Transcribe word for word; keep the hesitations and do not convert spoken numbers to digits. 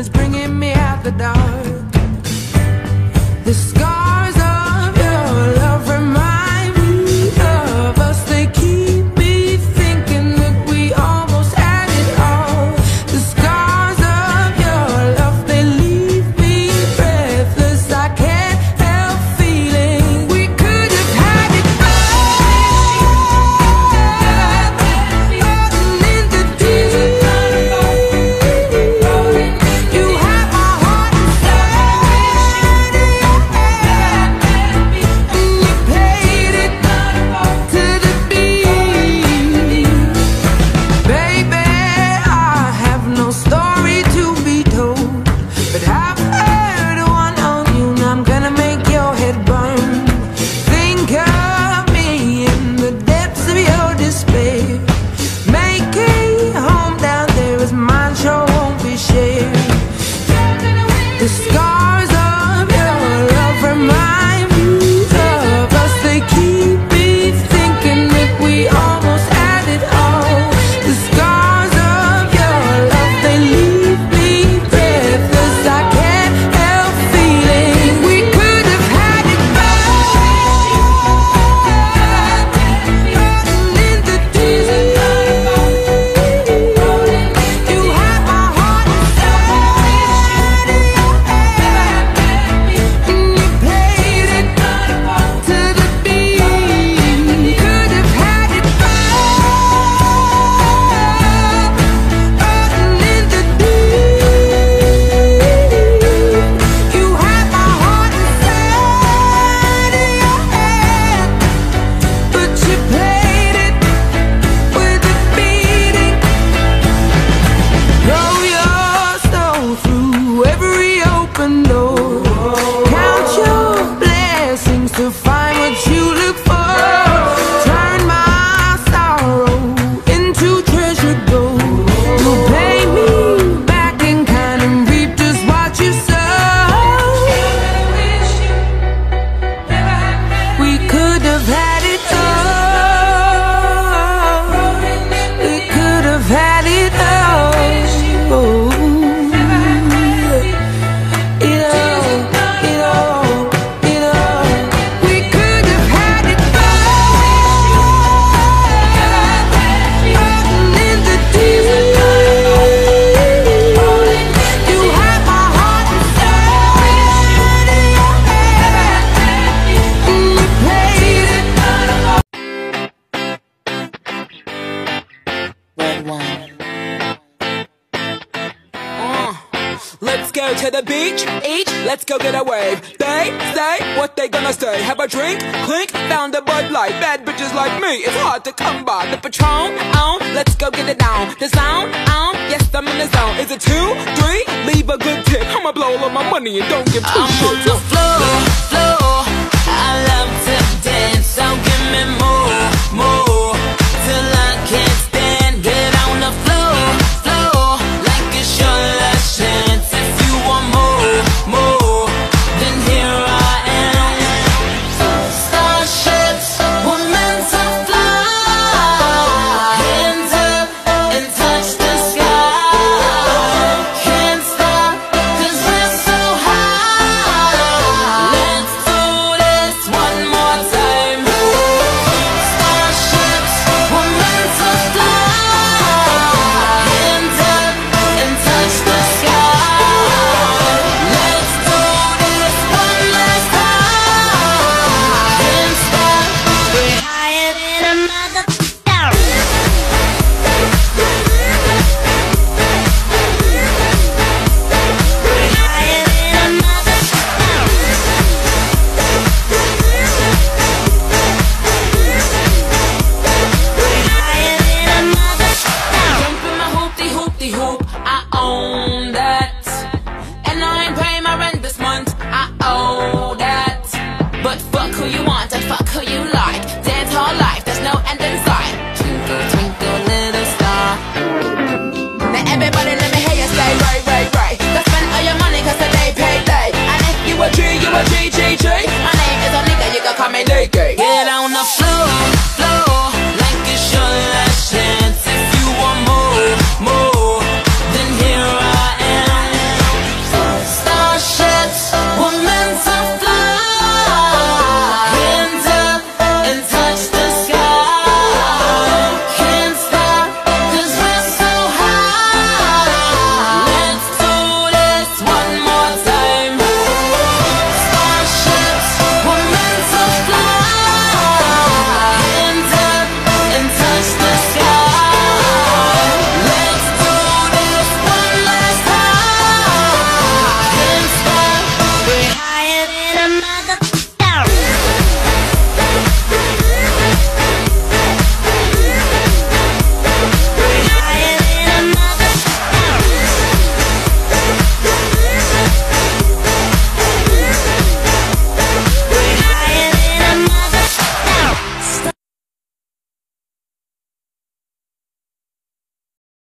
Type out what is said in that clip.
is bringing me out the dark. The scars of your love remind me of us. They keep me thinking that we almost had it all. The scars of your love, they leave me breathless. I can't help feeling we could have had it all. Rolling in the deep. You have my heart inside of your hand, and you played it to the beat. Baby, I have no story to be told, but I've heard one on you, and I'm gonna make your head burn. Think of me in the depths of your despair. Make a home down there, as mine sure won't be shared. The scars of your love remind me of us. They keep me thinking that we almost had it all. The scars of your love, they leave me breathless. I can't help feeling we could have had it all. Rolling in the deep. You have my heart inside of your hand, and you played it to the beat. Could have had it all. Rolling in the deep. You have my heart inside of your hand, but you played it with a beating. Roll your soul through every open door. Count your blessings to find what you look for. Turn my sorrow into treasure gold. You'll pay me back in kind and reap just what you sow. We could have had it all. We could have had it all. It all, it all, it all. We could have had it all. Rolling in the deep. You have my heart inside of your hand, and you played it. Red wine. Uh, let's go to the beach, each, let's go get a wave. They say what they gonna say. Have a drink, clink, found a Bud Light. Bad bitches like me, it's hard to come by. The Patron, on, let's go get it down. The sound, on, yes I'm in the zone. Is it two, three? Leave a good tip. I'ma blow all of my money and don't give two I'm on shits. the floor, floor. I love to dance. So